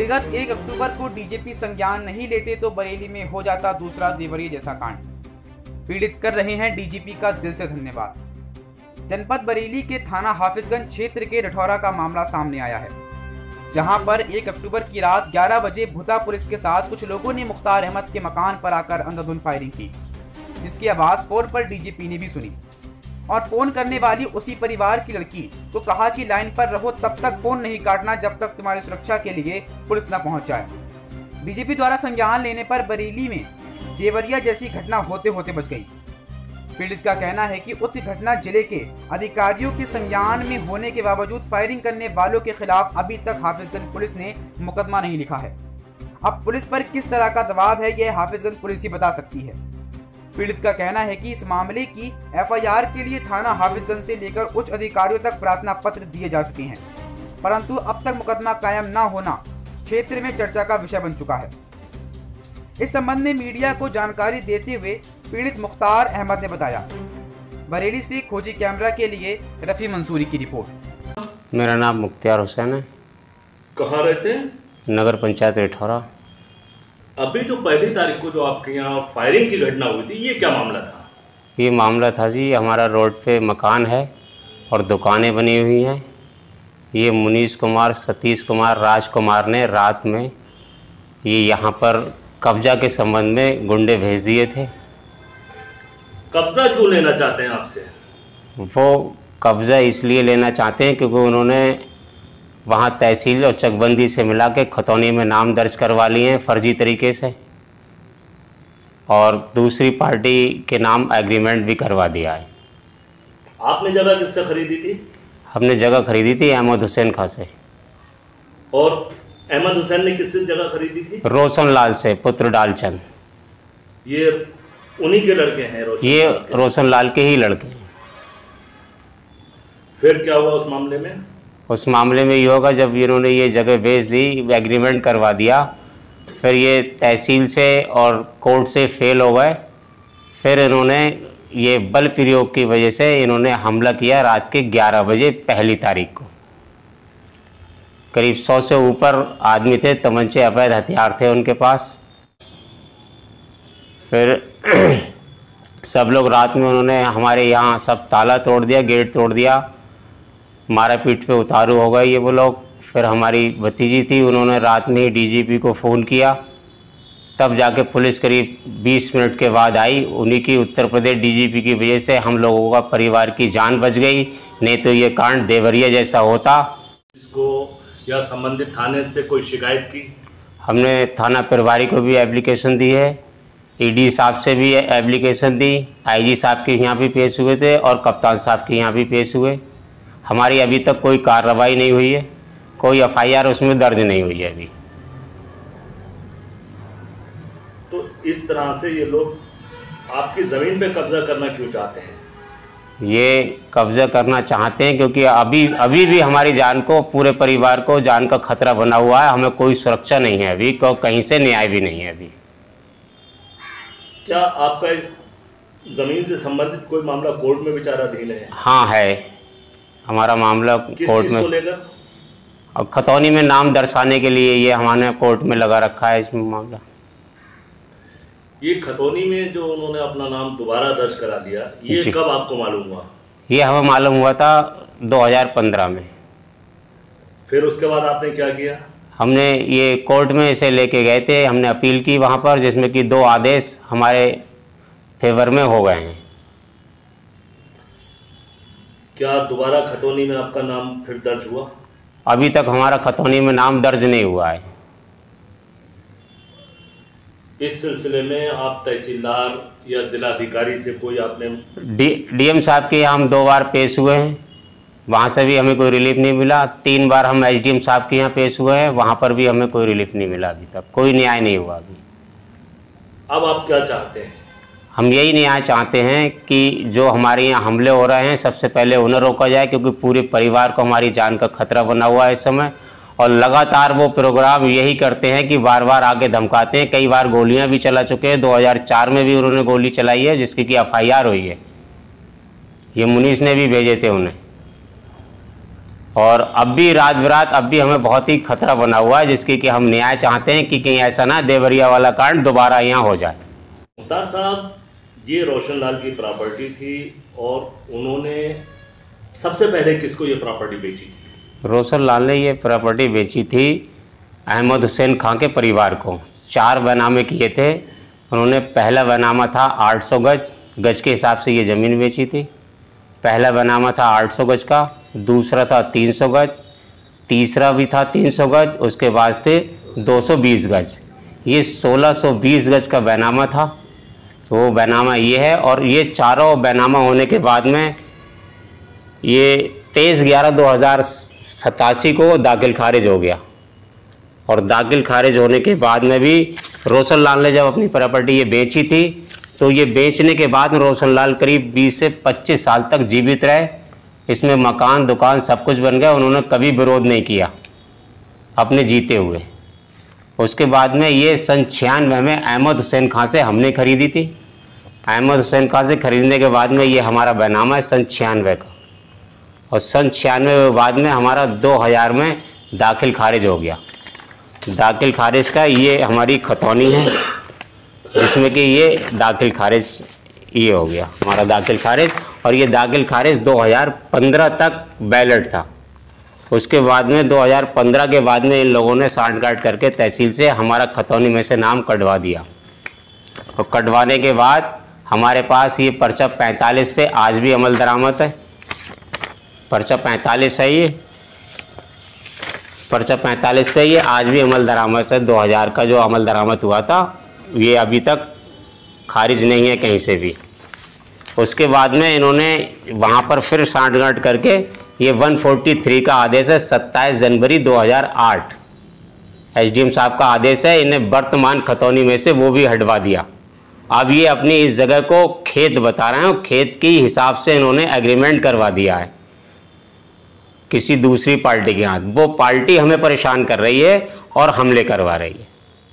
विगत 1 अक्टूबर को डीजीपी संज्ञान नहीं लेते तो बरेली में हो जाता दूसरा देवरिया जैसा कांड। पीड़ित कर रहे हैं डीजीपी का दिल से धन्यवाद। जनपद बरेली के थाना हाफिजगंज क्षेत्र के रठौरा का मामला सामने आया है, जहां पर 1 अक्टूबर की रात 11 बजे भुता पुलिस के साथ कुछ लोगों ने मुख्तार अहमद के मकान पर आकर अंधाधुंध फायरिंग की, जिसकी आवाज फोन पर डीजीपी ने भी सुनी और फोन करने वाली उसी परिवार की लड़की को कहा कि लाइन पर रहो, तब तक फोन नहीं काटना जब तक तुम्हारी सुरक्षा के लिए पुलिस न पहुंच जाए। डीजीपी द्वारा संज्ञान लेने पर बरेली में देवरिया जैसी घटना होते होते बच गई। पीड़ित का कहना है कि उक्त घटना जिले के अधिकारियों के संज्ञान में होने के बावजूद फायरिंग करने वालों के खिलाफ अभी तक हाफिजगंज पुलिस ने मुकदमा नहीं लिखा है। अब पुलिस पर किस तरह का दबाव है यह हाफिजगंज पुलिस ही बता सकती है। पीड़ित का कहना है कि इस मामले की एफआईआर के लिए थाना हाफिजगंज से लेकर उच्च अधिकारियों तक प्रार्थना पत्र दिए जा चुके हैं, परंतु अब तक मुकदमा कायम न होना क्षेत्र में चर्चा का विषय बन चुका है। इस संबंध में मीडिया को जानकारी देते हुए पीड़ित मुख्तार अहमद ने बताया। बरेली से खोजी कैमरा के लिए रफी मंसूरी की रिपोर्ट। मेरा नाम मुख्तार हुसैन है। कहाँ रहते हैं? नगर पंचायत रठौरा। अभी जो 1 तारीख को जो आपके यहाँ फायरिंग की घटना हुई थी, ये क्या मामला था? ये मामला था जी, हमारा रोड पे मकान है और दुकानें बनी हुई हैं। ये मुनीश कुमार, सतीश कुमार, राजकुमार ने रात में ये यहाँ पर कब्जा के संबंध में गुंडे भेज दिए थे। कब्जा क्यों लेना चाहते हैं आपसे? वो कब्जा इसलिए लेना चाहते हैं क्योंकि उन्होंने वहाँ तहसील और चकबंदी से मिला के खतौनी में नाम दर्ज करवा लिए हैं फर्जी तरीके से, और दूसरी पार्टी के नाम एग्रीमेंट भी करवा दिया है। आपने जगह किससे खरीदी थी? हमने जगह खरीदी थी अहमद हुसैन खां से। और अहमद हुसैन ने किससे जगह खरीदी थी? रोशन लाल से, पुत्र डालचंद। ये उन्हीं के लड़के हैं? ये रोशन लाल के ही लड़के हैं। फिर क्या हुआ उस मामले में? उस मामले में ये होगा, जब इन्होंने ये जगह बेच दी, एग्रीमेंट करवा दिया, फिर ये तहसील से और कोर्ट से फेल हो गए। फिर इन्होंने ये बल प्रयोग की वजह से इन्होंने हमला किया रात के 11 बजे 1 तारीख को। करीब 100 से ऊपर आदमी थे, तमंचे, अवैध हथियार थे उनके पास। फिर सब लोग रात में उन्होंने हमारे यहाँ सब ताला तोड़ दिया, गेट तोड़ दिया, मारा पीट पे उतारू हो गए ये वो लोग। फिर हमारी भतीजी थी, उन्होंने रात में ही डीजीपी को फ़ोन किया, तब जाके पुलिस करीब 20 मिनट के बाद आई। उन्हीं की उत्तर प्रदेश डीजीपी की वजह से हम लोगों का परिवार की जान बच गई, नहीं तो ये कांड देवरिया जैसा होता। इसको या संबंधित थाने से कोई शिकायत की? हमने थाना प्रभारी को भी एप्लीकेशन दी है, ईडी साहब से भी एप्लीकेशन दी, आईजी साहब के यहाँ भी पेश हुए थे और कप्तान साहब के यहाँ भी पेश हुए। हमारी अभी तक कोई कार्रवाई नहीं हुई है, कोई एफआईआर उसमें दर्ज नहीं हुई है अभी। तो इस तरह से ये लोग आपकी ज़मीन पे कब्जा करना क्यों चाहते हैं? ये कब्जा करना चाहते हैं क्योंकि अभी भी हमारी जान को, पूरे परिवार को जान का खतरा बना हुआ है। हमें कोई सुरक्षा नहीं है अभी, कहीं से न्याय भी नहीं है अभी। क्या आपका इस ज़मीन से संबंधित कोई मामला कोर्ट में विचाराधीन है? हाँ है, हमारा मामला कोर्ट में। लेकर? और खतौनी में नाम दर्शाने के लिए ये हमारे कोर्ट में लगा रखा है इसमें मामला। ये खतौनी में जो उन्होंने अपना नाम दोबारा दर्ज करा दिया, ये कब आपको मालूम हुआ? ये हमें मालूम हुआ था 2015 में। फिर उसके बाद आपने क्या किया? हमने ये कोर्ट में इसे लेके गए थे, हमने अपील की वहाँ पर, जिसमें कि 2 आदेश हमारे फेवर में हो गए हैं। क्या दोबारा खतौनी में आपका नाम फिर दर्ज हुआ? अभी तक हमारा खतौनी में नाम दर्ज नहीं हुआ है। इस सिलसिले में आप तहसीलदार या जिलाधिकारी से कोई आपने? डीएम साहब के यहाँ हम 2 बार पेश हुए हैं, वहाँ से भी हमें कोई रिलीफ नहीं मिला। 3 बार हम एसडीएम साहब के यहाँ पेश हुए हैं, वहाँ पर भी हमें कोई रिलीफ नहीं मिला। अभी तक कोई न्याय नहीं हुआ अभी। अब आप क्या चाहते हैं? हम यही न्याय चाहते हैं कि जो हमारे यहाँ हमले हो रहे हैं, सबसे पहले उन्हें रोका जाए, क्योंकि पूरे परिवार को हमारी जान का खतरा बना हुआ है इस समय। और लगातार वो प्रोग्राम यही करते हैं कि बार बार आगे धमकाते हैं। कई बार गोलियां भी चला चुके हैं, 2004 में भी उन्होंने गोली चलाई है, जिसकी कि एफआईआर हुई है। ये मुनीस ने भी भेजे थे उन्हें। और अब भी रात बिरात अब भी हमें बहुत ही खतरा बना हुआ है, जिसकी कि हम न्याय चाहते हैं कि कहीं ऐसा ना देवरिया वाला कांड दोबारा यहाँ हो जाए। मुख्तार साहब, ये रोशन लाल की प्रॉपर्टी थी और उन्होंने सबसे पहले किसको ये प्रॉपर्टी बेची थी? रोशन लाल ने ये प्रॉपर्टी बेची थी अहमद हुसैन खां के परिवार को। 4 बैनामे किए थे उन्होंने। पहला बैनामा था 800 गज के हिसाब से ये ज़मीन बेची थी। पहला बैनामा था 800 गज का, दूसरा था 300 गज, तीसरा भी था 300 गज, उसके बाद थे 220 गज। ये 1620 गज का बैनामा था। तो वो बैनामा ये है। और ये चारों बैनामा होने के बाद में ये 23/11/2087 को दाखिल खारिज हो गया। और दाखिल खारिज होने के बाद में भी रोशन लाल ने जब अपनी प्रॉपर्टी ये बेची थी, तो ये बेचने के बाद में रोशन लाल करीब 20 से 25 साल तक जीवित रहे। इसमें मकान दुकान सब कुछ बन गया। उन्होंने कभी विरोध नहीं किया अपने जीते हुए। उसके बाद में ये सन 96 में अहमद हुसैन खां से हमने खरीदी थी। अहमद हुसैन खां से खरीदने के बाद में ये हमारा बैनामा है सन 96 का। और सन 96 के बाद में हमारा 2000 में दाखिल खारिज हो गया। दाखिल खारिज का ये हमारी खतौनी है, जिसमें कि ये दाखिल खारिज ये हो गया हमारा दाखिल खारिज। और ये दाखिल खारिज 2015 तक बैलेट था। उसके बाद में 2015 के बाद में इन लोगों ने सांठगांठ करके तहसील से हमारा खतौनी में से नाम कटवा दिया। और कटवाने के बाद हमारे पास ये पर्चा 45 पे आज भी अमल दरामद है। पर्चा 45 है, ये पर्चा 45 पे ये आज भी अमल दरामद है। 2000 का जो अमल दरामद हुआ था ये अभी तक खारिज नहीं है कहीं से भी। उसके बाद में इन्होंने वहाँ पर फिर सांठगांठ करके ये 143 का आदेश है 27 जनवरी 2008 एसडीएम साहब का आदेश है। इन्हें वर्तमान खतौनी में से वो भी हटवा दिया। अब ये अपनी इस जगह को खेत बता रहे हैं। खेत के हिसाब से इन्होंने एग्रीमेंट करवा दिया है किसी दूसरी पार्टी के हाथ। वो पार्टी हमें परेशान कर रही है और हमले करवा रही है।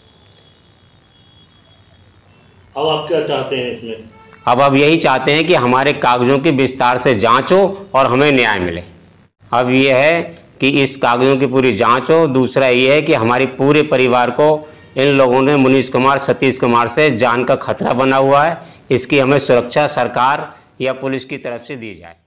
अब आप क्या चाहते हैं इसमें? अब यही चाहते हैं कि हमारे कागजों की विस्तार से जांच हो और हमें न्याय मिले। अब ये है कि इस कागजों की पूरी जांच हो। दूसरा ये है कि हमारी पूरे परिवार को इन लोगों ने मुनीश कुमार सतीश कुमार से जान का खतरा बना हुआ है। इसकी हमें सुरक्षा सरकार या पुलिस की तरफ से दी जाए।